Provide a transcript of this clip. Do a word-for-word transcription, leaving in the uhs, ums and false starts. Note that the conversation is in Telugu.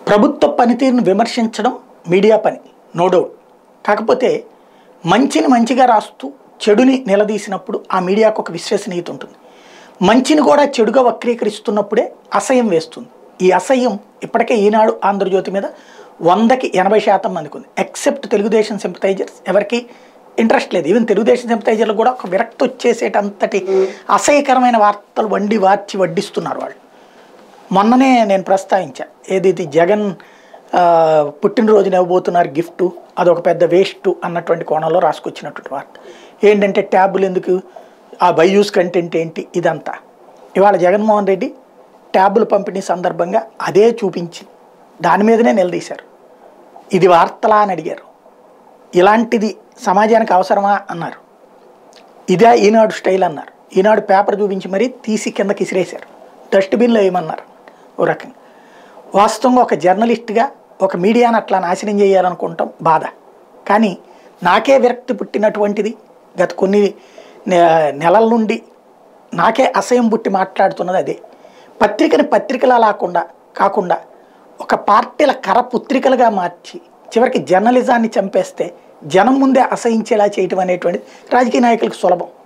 ప్రభుత్వ పనితీరును విమర్శించడం మీడియా పని, నో డౌట్. కాకపోతే మంచిని మంచిగా రాస్తూ చెడుని నిలదీసినప్పుడు ఆ మీడియాకు ఒక విశ్వసనీయత ఉంటుంది. మంచిని కూడా చెడుగా వక్రీకరిస్తున్నప్పుడే అసహ్యం వేస్తుంది. ఈ అసహ్యం ఇప్పటికే ఈనాడు ఆంధ్రజ్యోతి మీద వందకి ఎనభై శాతం మందికి ఉంది. ఎక్సెప్ట్ తెలుగుదేశం సింపథైజర్స్ ఎవరికి ఇంట్రెస్ట్ లేదు. ఈవెన్ తెలుగుదేశం సింపథైజర్లు కూడా ఒక విరక్తి వచ్చేసేటంతటి అసహ్యకరమైన వార్తలు వండి వార్చి వడ్డిస్తున్నారు వాళ్ళు. మొన్ననే నేను ప్రస్తావించా, ఏదైతే జగన్ పుట్టినరోజున ఇవ్వబోతున్నారు గిఫ్ట్, అదొక పెద్ద వేస్ట్ అన్నటువంటి కోణంలో రాసుకొచ్చినటువంటి వార్త. ఏంటంటే ట్యాబులు ఎందుకు, ఆ బైయూస్ కంటెంట్ ఏంటి, ఇదంతా ఇవాళ జగన్మోహన్ రెడ్డి ట్యాబులు పంపిణీ సందర్భంగా అదే చూపించి దాని మీదనే నిలదీశారు. ఇది వార్తలా అని అడిగారు. ఇలాంటిది సమాజానికి అవసరమా అన్నారు. ఇదే ఈనాడు స్టైల్ అన్నారు. ఈనాడు పేపర్ చూపించి మరీ తీసి కిందకి ఇసిరేశారు, డస్ట్బిన్లో వేయమన్నారు. ఓ రకంగా వాస్తవంగా ఒక జర్నలిస్ట్గా ఒక మీడియాను అట్లా నాశనం చేయాలనుకుంటాం బాధ. కానీ నాకే విరక్తి పుట్టినటువంటిది గత కొన్ని నెలల నుండి నాకే అసహ్యం పుట్టి మాట్లాడుతున్నది అదే. పత్రికని పత్రికలా లేకుండా కాకుండా ఒక పార్టీల కర పుత్రికలుగా మార్చి చివరికి జర్నలిజాన్ని చంపేస్తే జనం ముందే అసహించేలా చేయటం అనేటువంటిది రాజకీయ నాయకులకు సులభం.